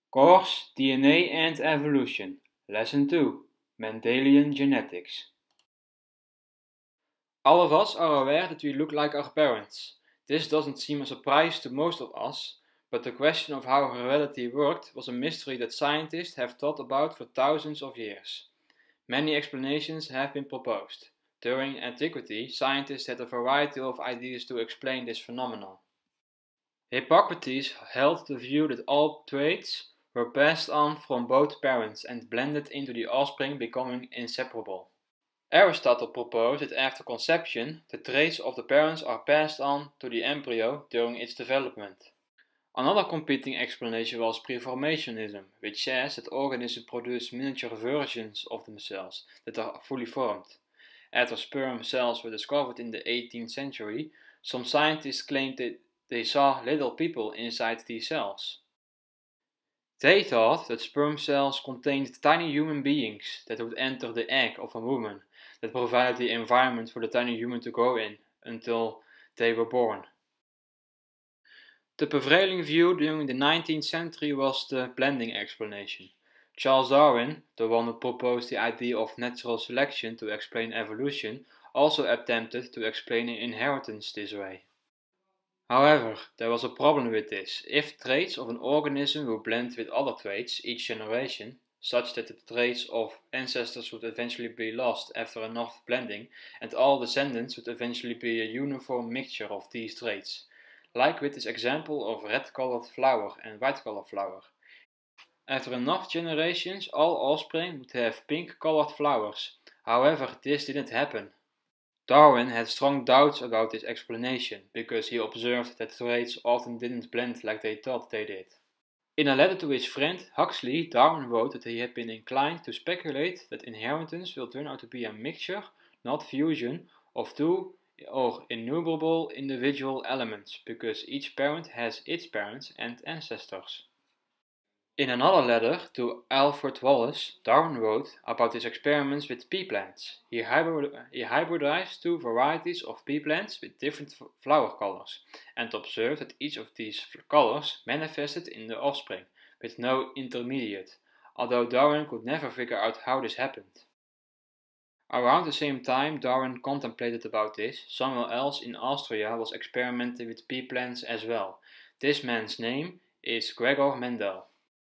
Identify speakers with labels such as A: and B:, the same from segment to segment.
A: Course DNA and Evolution, Lesson 2, Mendelian Genetics. All of us are aware that we look like our parents. This doesn't seem a surprise to most of us, but the question of how heredity worked was a mystery that scientists have thought about for thousands of years. Many explanations have been proposed. During antiquity, scientists had a variety of ideas to explain this phenomenon. Hippocrates held the view that all traits were passed on from both parents and blended into the offspring, becoming inseparable. Aristotle proposed that after conception, the traits of the parents are passed on to the embryo during its development. Another competing explanation was preformationism, which says that organisms produce miniature versions of themselves that are fully formed. After sperm cells were discovered in the 18th century, some scientists claimed that they saw little people inside these cells. They thought that sperm cells contained tiny human beings that would enter the egg of a woman, that provided the environment for the tiny human to grow in until they were born. The prevailing view during the 19th century was the blending explanation. Charles Darwin, the one who proposed the idea of natural selection to explain evolution, also attempted to explain inheritance this way. However, there was a problem with this. If traits of an organism will blend with other traits each generation, such that the traits of ancestors would eventually be lost after enough blending, and all descendants would eventually be a uniform mixture of these traits, like with this example of red-colored flower and white-colored flower. After enough generations, all offspring would have pink-colored flowers. However, this didn't happen. Darwin had strong doubts about this explanation, because he observed that traits often didn't blend like they thought they did. In a letter to his friend Huxley, Darwin wrote that he had been inclined to speculate that inheritance will turn out to be a mixture, not fusion, of two or innumerable individual elements, because each parent has its parents and ancestors. In another letter to Alfred Wallace, Darwin wrote about his experiments with pea plants. He hybridized two varieties of pea plants with different flower colors, and observed that each of these colors manifested in the offspring, with no intermediate, although Darwin could never figure out how this happened. Around the same time Darwin contemplated about this, someone else in Austria was experimenting with pea plants as well. This man's name is Gregor Mendel.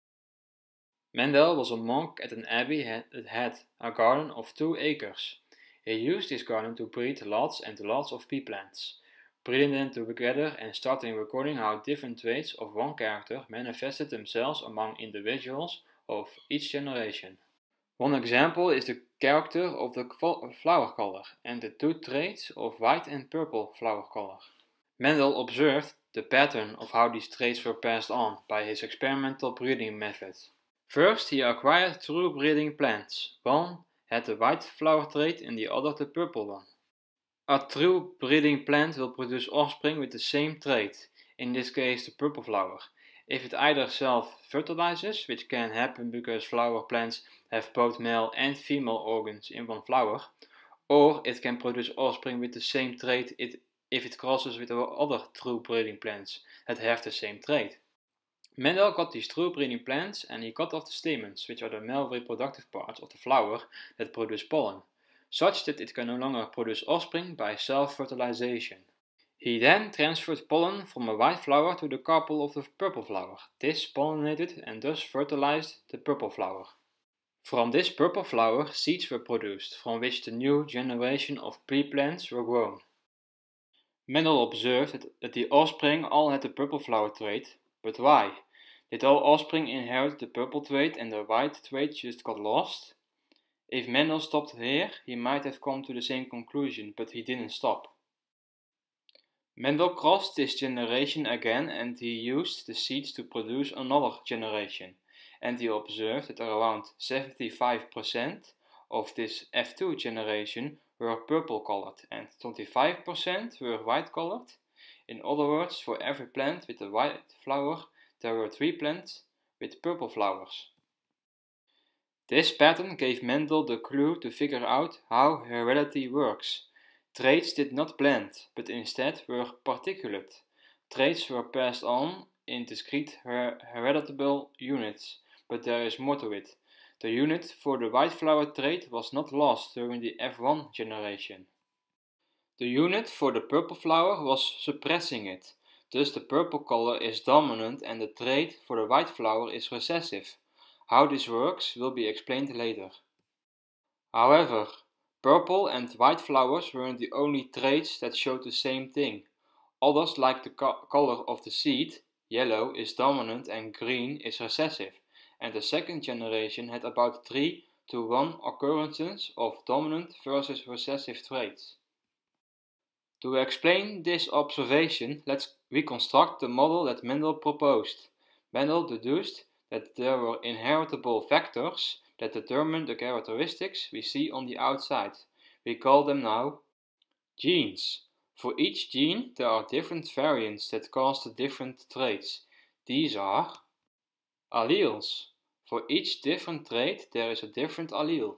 A: Mendel was a monk at an abbey that had a garden of 2 acres. He used this garden to breed lots and lots of pea plants, breeding them together and starting recording how different traits of one character manifested themselves among individuals of each generation. One example is the character of the flower color and the 2 traits of white and purple flower color. Mendel observed the pattern of how these traits were passed on by his experimental breeding method. First, he acquired true breeding plants. One had the white flower trait and the other the purple one. A true breeding plant will produce offspring with the same trait, in this case the purple flower, if it either self-fertilizes, which can happen because flower plants have both male and female organs in one flower, or it can produce offspring with the same trait if it crosses with other true breeding plants that have the same trait. Mendel got these true breeding plants and he cut off the stamens, which are the male reproductive parts of the flower that produce pollen, such that it can no longer produce offspring by self-fertilization. He then transferred pollen from a white flower to the carpel of the purple flower. This pollinated and thus fertilized the purple flower. From this purple flower, seeds were produced, from which the new generation of pea plants were grown. Mendel observed that the offspring all had the purple flower trait, but why? Did all offspring inherit the purple trait and the white trait just got lost? If Mendel stopped here, he might have come to the same conclusion, but he didn't stop. Mendel crossed this generation again and he used the seeds to produce another generation, and he observed that around 75% of this F2 generation were purple colored and 25% were white colored. In other words, for every plant with a white flower, there were 3 plants with purple flowers. This pattern gave Mendel the clue to figure out how heredity works. Traits did not blend, but instead were particulate. Traits were passed on in discrete heritable units, but there is more to it. The unit for the white flower trait was not lost during the F1 generation. The unit for the purple flower was suppressing it, thus the purple color is dominant and the trait for the white flower is recessive. How this works will be explained later. However, purple and white flowers weren't the only traits that showed the same thing. Others, like the color of the seed, yellow, is dominant and green is recessive, and the second generation had about 3 to 1 occurrences of dominant versus recessive traits. To explain this observation, let's reconstruct the model that Mendel proposed. Mendel deduced that there were inheritable factors that determine the characteristics we see on the outside. We call them now genes. For each gene, there are different variants that cause the different traits. These are alleles. For each different trait, there is a different allele.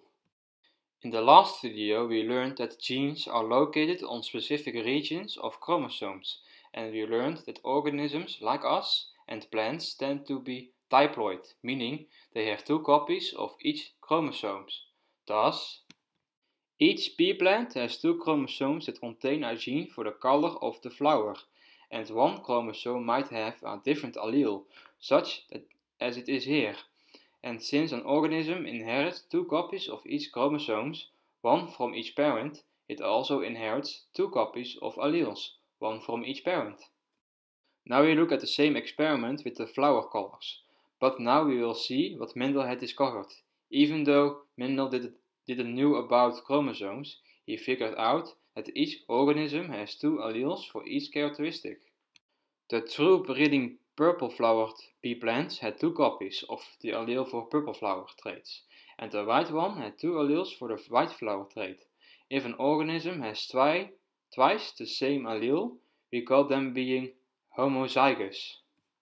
A: In the last video, we learned that genes are located on specific regions of chromosomes, and we learned that organisms like us and plants tend to be diploid, meaning they have 2 copies of each chromosome. Thus, each pea plant has 2 chromosomes that contain a gene for the color of the flower, and 1 chromosome might have a different allele, such as it is here. And since an organism inherits 2 copies of each chromosome, 1 from each parent, it also inherits 2 copies of alleles, 1 from each parent. Now we look at the same experiment with the flower colors, but now we will see what Mendel had discovered. Even though Mendel didn't knew about chromosomes, he figured out that each organism has 2 alleles for each characteristic. The true breeding purple flowered pea plants had 2 copies of the allele for purple flower traits, and the white one had 2 alleles for the white flower trait. If an organism has twice the same allele, we call them being homozygous.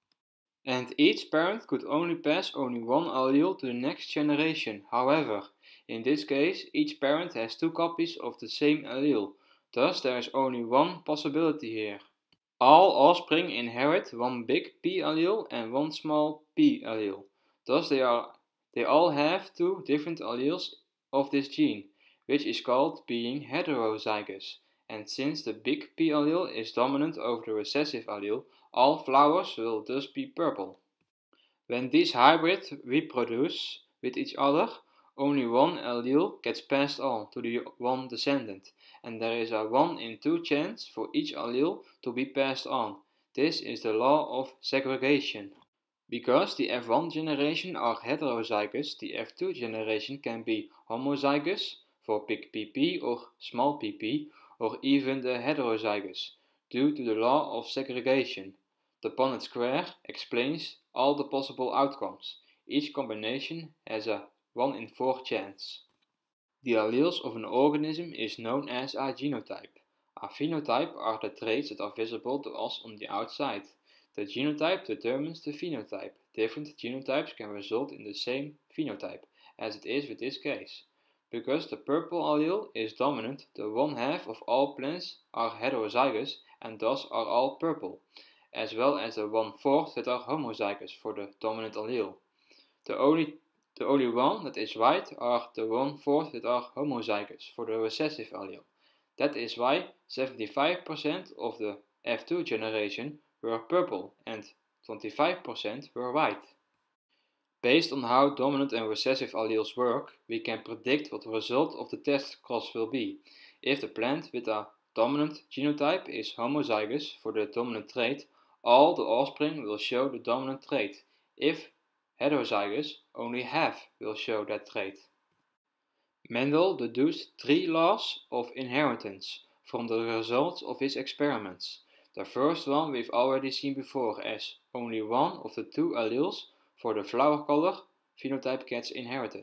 A: And each parent could only pass only 1 allele to the next generation. However, in this case, each parent has 2 copies of the same allele, thus there is only 1 possibility here. All offspring inherit 1 big P allele and 1 small p allele, thus they all have 2 different alleles of this gene, which is called being heterozygous, and since the big P allele is dominant over the recessive allele, all flowers will thus be purple. When these hybrids reproduce with each other, only 1 allele gets passed on to the one descendant, and there is a 1 in 2 chance for each allele to be passed on. This is the law of segregation. Because the F1 generation are heterozygous, the F2 generation can be homozygous for big pp or small pp, or even the heterozygous, due to the law of segregation. The Punnett square explains all the possible outcomes. Each combination has a 1 in 4 chance. The alleles of an organism is known as a genotype. A phenotype are the traits that are visible to us on the outside. The genotype determines the phenotype. Different genotypes can result in the same phenotype, as it is with this case. Because the purple allele is dominant, the 1/2 of all plants are heterozygous and thus are all purple, as well as the 1/4 that are homozygous for the dominant allele. The only one that is white are the 1/4 that are homozygous for the recessive allele. That is why 75% of the F2 generation were purple and 25% were white. Based on how dominant and recessive alleles work, we can predict what the result of the test cross will be. If the plant with a dominant genotype is homozygous for the dominant trait, all the offspring will show the dominant trait. If heterozygous, only half will show that trait. Mendel deduced 3 laws of inheritance from the results of his experiments. The first one we've already seen before, as only 1 of the 2 alleles for the flower color phenotype gets inherited.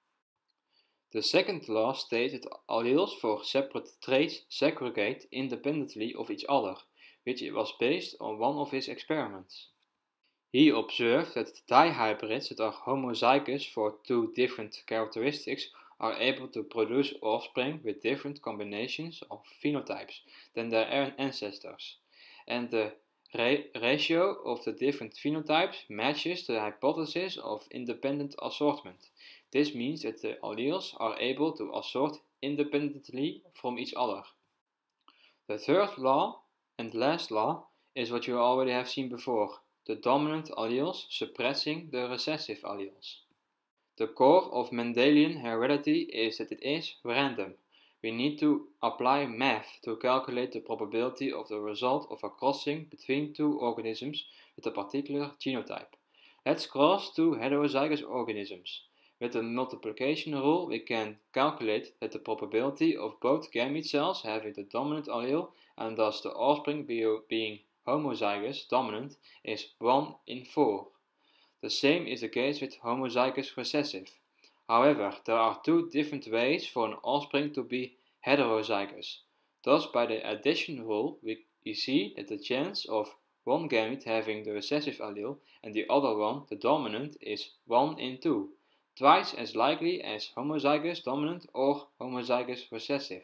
A: The second law states that alleles for separate traits segregate independently of each other, which was based on one of his experiments. He observed that dihybrids that are homozygous for 2 different characteristics are able to produce offspring with different combinations of phenotypes than their ancestors, and the ratio of the different phenotypes matches the hypothesis of independent assortment. This means that the alleles are able to assort independently from each other. The third law and last law is what you already have seen before, the dominant alleles suppressing the recessive alleles. The core of Mendelian heredity is that it is random. We need to apply math to calculate the probability of the result of a crossing between two organisms with a particular genotype. Let's cross two heterozygous organisms. With the multiplication rule, we can calculate that the probability of both gamete cells having the dominant allele and thus the offspring being homozygous dominant is 1 in 4. The same is the case with homozygous recessive. However, there are two different ways for an offspring to be heterozygous. Thus, by the addition rule, we see that the chance of one gamete having the recessive allele and the other one, the dominant, is 1 in 2, twice as likely as homozygous dominant or homozygous recessive.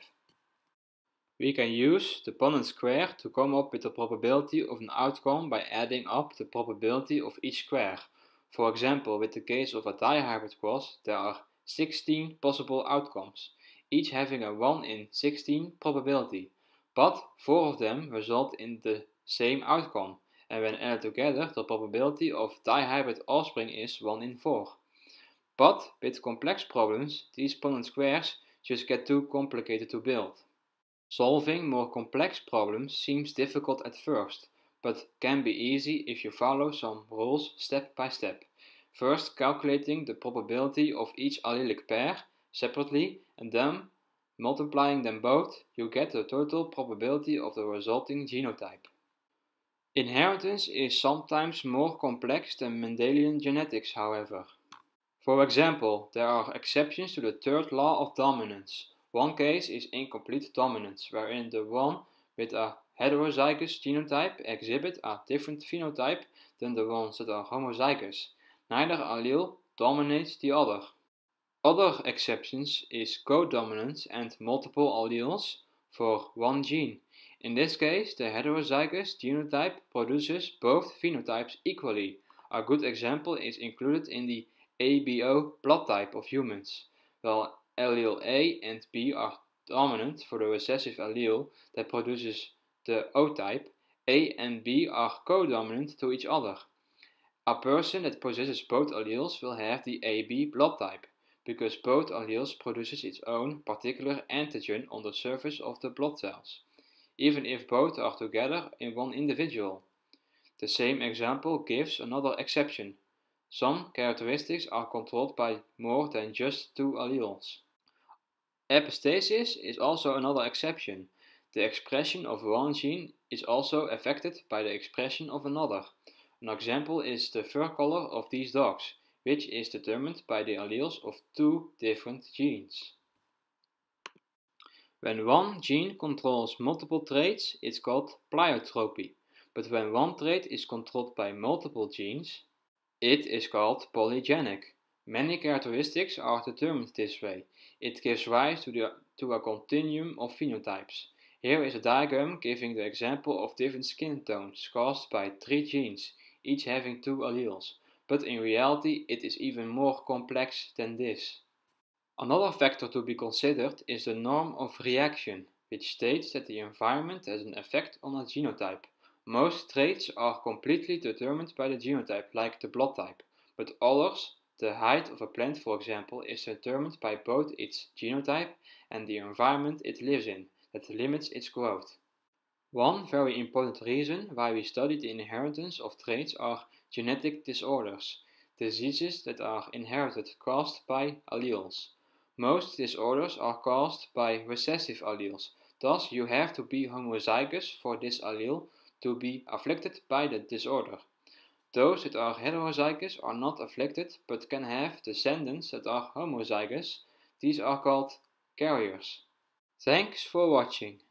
A: We can use the Punnett square to come up with the probability of an outcome by adding up the probability of each square. For example, with the case of a dihybrid cross, there are 16 possible outcomes, each having a 1 in 16 probability, but 4 of them result in the same outcome, and when added together, the probability of dihybrid offspring is 1 in 4. But with complex problems, these Punnett squares just get too complicated to build. Solving more complex problems seems difficult at first, but can be easy if you follow some rules step by step. First, calculating the probability of each allelic pair separately and then multiplying them both, you get the total probability of the resulting genotype. Inheritance is sometimes more complex than Mendelian genetics, however. For example, there are exceptions to the third law of dominance. One case is incomplete dominance, wherein the one with a heterozygous genotype exhibit a different phenotype than the ones that are homozygous. Neither allele dominates the other. Other exceptions is codominance and multiple alleles for one gene. In this case, the heterozygous genotype produces both phenotypes equally. A good example is included in the ABO blood type of humans. While allele A and B are dominant for the recessive allele that produces the O type, A and B are codominant to each other. A person that possesses both alleles will have the AB blood type, because both alleles produces its own particular antigen on the surface of the blood cells, even if both are together in one individual. The same example gives another exception. Some characteristics are controlled by more than just two alleles. Epistasis is also another exception. The expression of one gene is also affected by the expression of another. An example is the fur color of these dogs, which is determined by the alleles of two different genes. When one gene controls multiple traits, it's called pleiotropy, but when one trait is controlled by multiple genes, it is called polygenic. Many characteristics are determined this way. It gives rise to a continuum of phenotypes. Here is a diagram giving the example of different skin tones caused by 3 genes, each having 2 alleles, but in reality it is even more complex than this. Another factor to be considered is the norm of reaction, which states that the environment has an effect on a genotype. Most traits are completely determined by the genotype, like the blood type, but others, the height of a plant for example, is determined by both its genotype and the environment it lives in, that limits its growth. One very important reason why we study the inheritance of traits are genetic disorders, diseases that are inherited caused by alleles. Most disorders are caused by recessive alleles, thus you have to be homozygous for this allele to be afflicted by the disorder. Those that are heterozygous are not afflicted but can have descendants that are homozygous. These are called carriers. Thanks for watching.